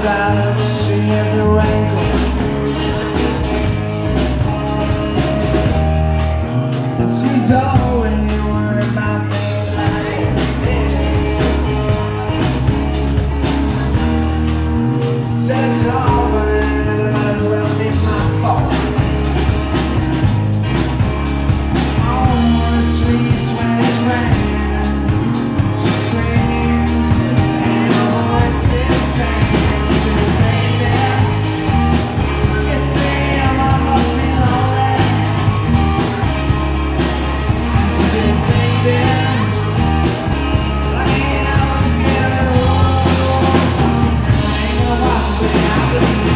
side, see every angle. She's always worried about things like this. She said it's all mine, and it might as well be my fault. On the streets when it's raining, she screams, and her voice is strange. Baby, it's 3 a.m. I must be lonely. She says, baby, I can't always get it wrong. I ain't gonna watch the way I believe.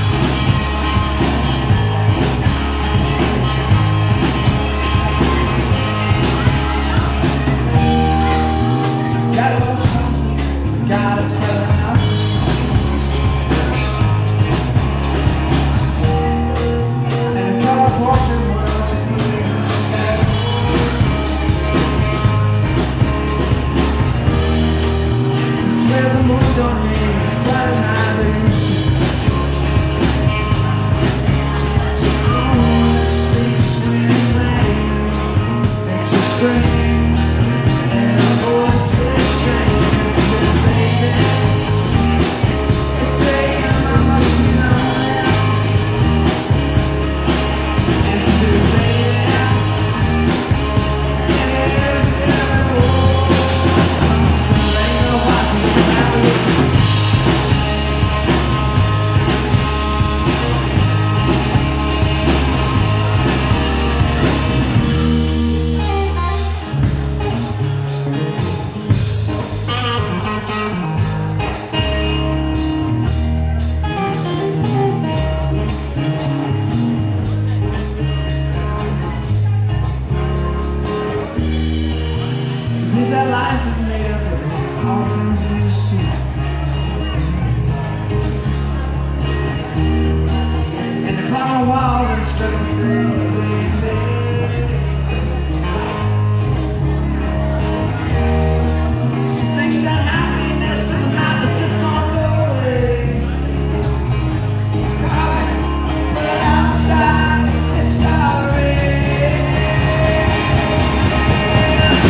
Just got a little something, God is better enough. And a color portrait world she needs to stay. She swears the moon don't need, it's quite an illusion. She always sleeps when it's raining, and she screams, and her voice is strange. She says, baby, it's 3 a.m. I must be lonely. And she says, baby, it is getting worse. Ain't no watching what I believe. Means that life is made up of all things you used to. And the clock on walls and stuff she thinks that happiness doesn't matter, it's just on the way. But outside it's starry. So